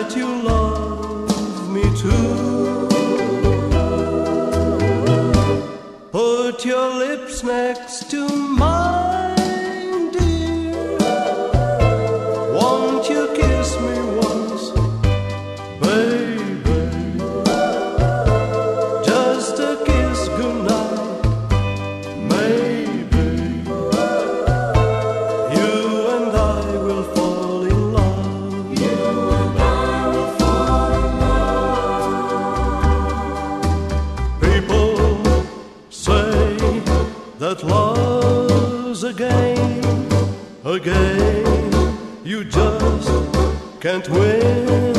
that you love me too. Put your lips next to mine, dear. Won't you kiss me once, baby? Just a kiss goodnight, maybe. You and I will fall in love. You and I will fall in love. People say that love's a game, a game you just can't win.